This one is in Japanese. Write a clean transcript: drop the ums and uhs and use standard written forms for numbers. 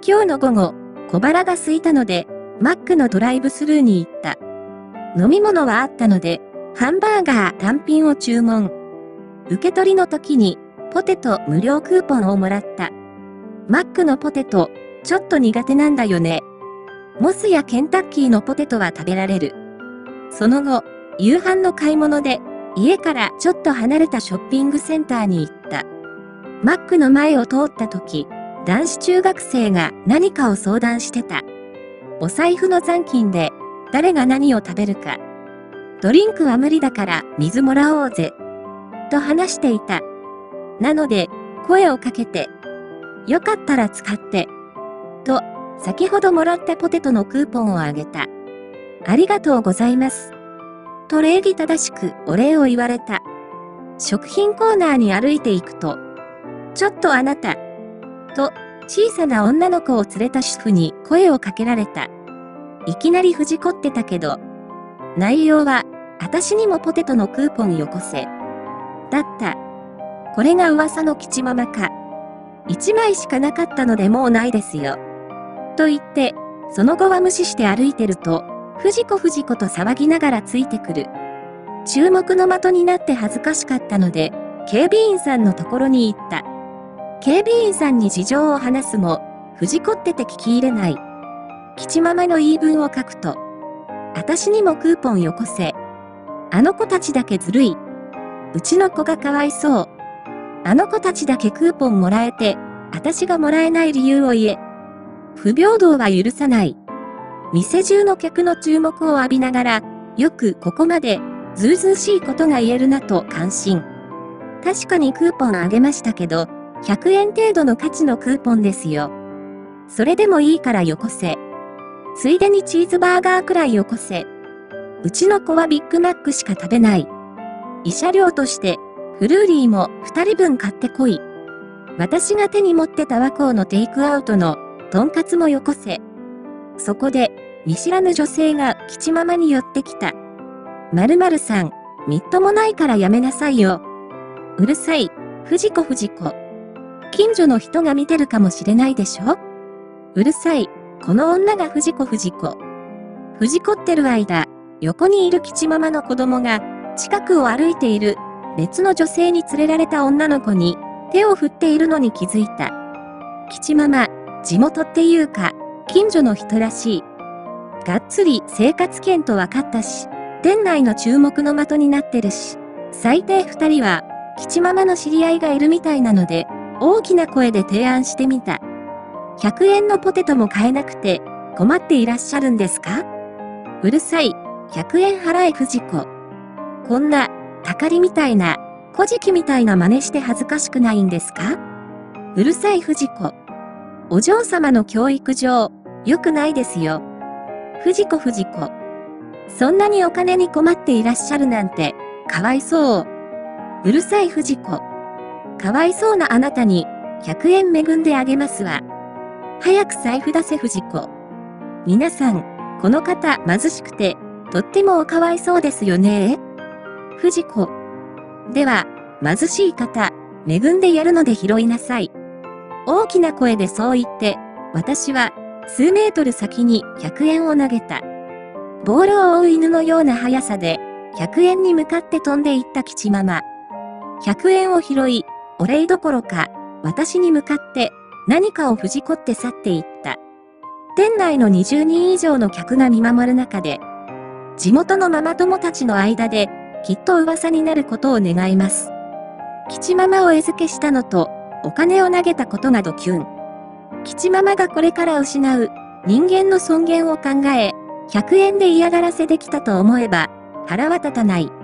今日の午後、小腹が空いたので、マックのドライブスルーに行った。飲み物はあったので、ハンバーガー単品を注文。受け取りの時に、ポテト無料クーポンをもらった。マックのポテト、ちょっと苦手なんだよね。モスやケンタッキーのポテトは食べられる。その後、夕飯の買い物で、家からちょっと離れたショッピングセンターに行った。マックの前を通った時、男子中学生が何かを相談してた。お財布の残金で誰が何を食べるか。ドリンクは無理だから水もらおうぜ。と話していた。なので声をかけて。よかったら使って。と先ほどもらったポテトのクーポンをあげた。ありがとうございます。と礼儀正しくお礼を言われた。食品コーナーに歩いていくと。ちょっとあなた。と、小さな女の子を連れた主婦に声をかけられた。いきなり藤子ってたけど。内容は、私にもポテトのクーポンよこせ。だった。これが噂の吉ママか。1枚しかなかったのでもうないですよ。と言って、その後は無視して歩いてると、藤子藤子と騒ぎながらついてくる。注目の的になって恥ずかしかったので、警備員さんのところに行った。警備員さんに事情を話すも、藤子ってて聞き入れない。吉ママの言い分を書くと、私にもクーポンよこせ。あの子たちだけずるい。うちの子がかわいそう。あの子たちだけクーポンもらえて、私がもらえない理由を言え。不平等は許さない。店中の客の注目を浴びながら、よくここまで、ずうずうしいことが言えるなと感心。確かにクーポンあげましたけど、100円程度の価値のクーポンですよ。それでもいいからよこせ。ついでにチーズバーガーくらいよこせ。うちの子はビッグマックしか食べない。慰謝料として、フルーリーも2人分買ってこい。私が手に持ってた和光のテイクアウトの、とんかつもよこせ。そこで、見知らぬ女性が吉ママに寄ってきた。〇〇さん、みっともないからやめなさいよ。うるさい、藤子藤子。近所の人が見てるかもしれないでしょ？うるさい、この女が藤子藤子。藤子ってる間、横にいる吉ママの子供が、近くを歩いている、別の女性に連れられた女の子に、手を振っているのに気づいた。吉ママ、地元っていうか、近所の人らしい。がっつり生活圏と分かったし、店内の注目の的になってるし、最低2人は、吉ママの知り合いがいるみたいなので、大きな声で提案してみた。100円のポテトも買えなくて、困っていらっしゃるんですか？うるさい、100円払え藤子。こんな、たかりみたいな、小じきみたいな真似して恥ずかしくないんですか？うるさい藤子。お嬢様の教育上、良くないですよ。藤子藤子。そんなにお金に困っていらっしゃるなんて、かわいそう。うるさい藤子。かわいそうなあなたに、100円恵んであげますわ。早く財布出せ藤子。皆さん、この方貧しくて、とってもおかわいそうですよね。藤子。では、貧しい方、恵んでやるので拾いなさい。大きな声でそう言って、私は、数メートル先に100円を投げた。ボールを追う犬のような速さで、100円に向かって飛んでいった吉ママ。100円を拾い、お礼どころか、私に向かって何かを藤子って去っていった。店内の20人以上の客が見守る中で、地元のママ友たちの間で、きっと噂になることを願います。吉ママを餌付けしたのと、お金を投げたことがドキュン。吉ママがこれから失う人間の尊厳を考え、100円で嫌がらせできたと思えば、腹は立たない。